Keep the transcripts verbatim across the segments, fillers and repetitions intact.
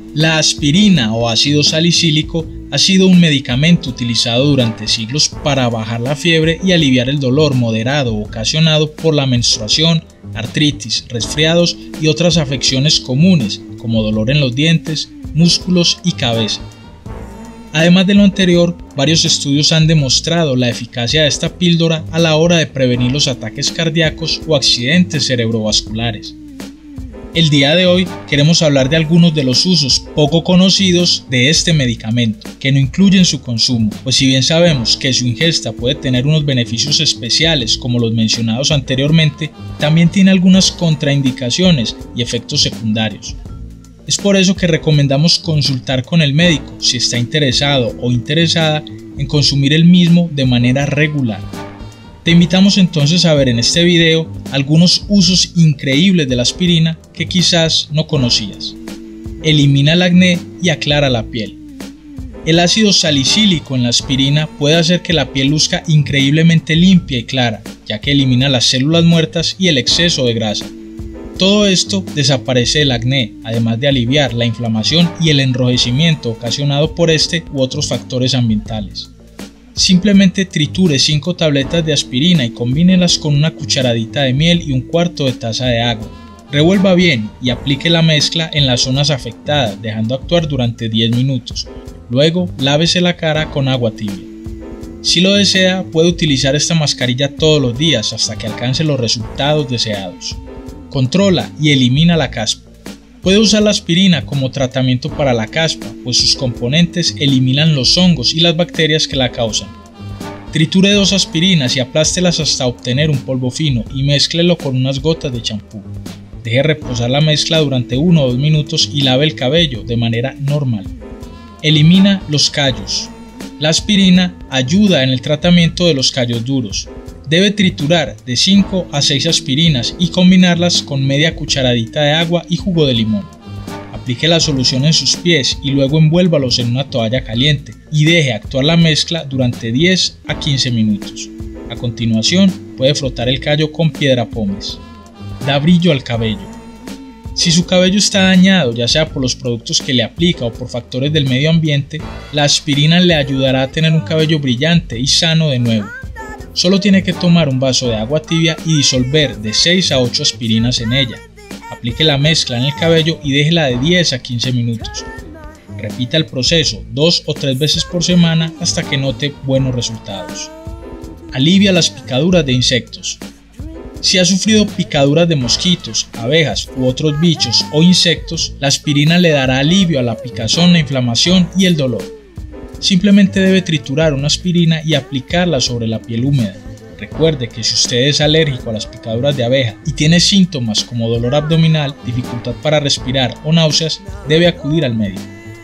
La aspirina o ácido salicílico ha sido un medicamento utilizado durante siglos para bajar la fiebre y aliviar el dolor moderado ocasionado por la menstruación, artritis, resfriados y otras afecciones comunes como dolor en los dientes, músculos y cabeza. Además de lo anterior, varios estudios han demostrado la eficacia de esta píldora a la hora de prevenir los ataques cardíacos o accidentes cerebrovasculares. El día de hoy queremos hablar de algunos de los usos poco conocidos de este medicamento, que no incluyen su consumo, pues si bien sabemos que su ingesta puede tener unos beneficios especiales como los mencionados anteriormente, también tiene algunas contraindicaciones y efectos secundarios. Es por eso que recomendamos consultar con el médico si está interesado o interesada en consumir el mismo de manera regular. Te invitamos entonces a ver en este video algunos usos increíbles de la aspirina que quizás no conocías. Elimina el acné y aclara la piel. El ácido salicílico en la aspirina puede hacer que la piel luzca increíblemente limpia y clara, ya que elimina las células muertas y el exceso de grasa. Todo esto desaparece el acné, además de aliviar la inflamación y el enrojecimiento ocasionado por este u otros factores ambientales. Simplemente triture cinco tabletas de aspirina y combínelas con una cucharadita de miel y un cuarto de taza de agua. Revuelva bien y aplique la mezcla en las zonas afectadas, dejando actuar durante diez minutos. Luego, lávese la cara con agua tibia. Si lo desea, puede utilizar esta mascarilla todos los días hasta que alcance los resultados deseados. Controla y elimina la caspa. Puede usar la aspirina como tratamiento para la caspa, pues sus componentes eliminan los hongos y las bacterias que la causan. Triture dos aspirinas y aplástelas hasta obtener un polvo fino y mézclelo con unas gotas de champú. Deje reposar la mezcla durante uno o dos minutos y lave el cabello de manera normal. Elimina los callos. La aspirina ayuda en el tratamiento de los callos duros. Debe triturar de cinco a seis aspirinas y combinarlas con media cucharadita de agua y jugo de limón. Aplique la solución en sus pies y luego envuélvalos en una toalla caliente y deje actuar la mezcla durante diez a quince minutos. A continuación, puede frotar el callo con piedra pómez. Da brillo al cabello. Si su cabello está dañado, ya sea por los productos que le aplica o por factores del medio ambiente, la aspirina le ayudará a tener un cabello brillante y sano de nuevo. Solo tiene que tomar un vaso de agua tibia y disolver de seis a ocho aspirinas en ella. Aplique la mezcla en el cabello y déjela de diez a quince minutos. Repita el proceso dos o tres veces por semana hasta que note buenos resultados. Alivia las picaduras de insectos. Si ha sufrido picaduras de mosquitos, abejas u otros bichos o insectos, la aspirina le dará alivio a la picazón, la inflamación y el dolor. Simplemente debe triturar una aspirina y aplicarla sobre la piel húmeda. Recuerde que si usted es alérgico a las picaduras de abeja y tiene síntomas como dolor abdominal, dificultad para respirar o náuseas, debe acudir al médico.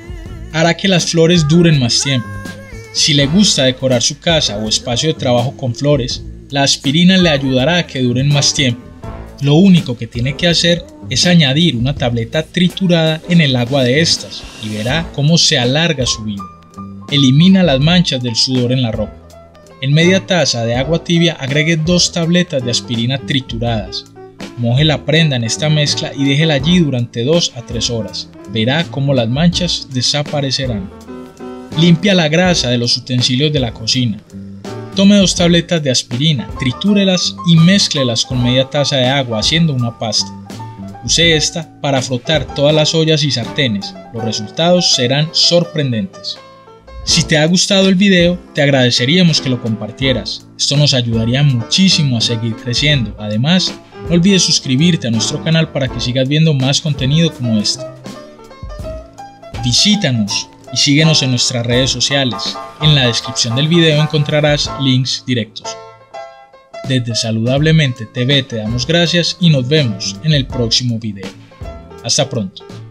Hará que las flores duren más tiempo. Si le gusta decorar su casa o espacio de trabajo con flores, la aspirina le ayudará a que duren más tiempo. Lo único que tiene que hacer es añadir una tableta triturada en el agua de estas y verá cómo se alarga su vida. Elimina las manchas del sudor en la ropa. En media taza de agua tibia agregue dos tabletas de aspirina trituradas. Moje la prenda en esta mezcla y déjela allí durante dos a tres horas. Verá cómo las manchas desaparecerán. Limpia la grasa de los utensilios de la cocina. Tome dos tabletas de aspirina, tritúrelas y mézclelas con media taza de agua haciendo una pasta. Use esta para frotar todas las ollas y sartenes. Los resultados serán sorprendentes. Si te ha gustado el video, te agradeceríamos que lo compartieras. Esto nos ayudaría muchísimo a seguir creciendo. Además, no olvides suscribirte a nuestro canal para que sigas viendo más contenido como este. Visítanos y síguenos en nuestras redes sociales. En la descripción del video encontrarás links directos. Desde Saludablemente T V te damos gracias y nos vemos en el próximo video. Hasta pronto.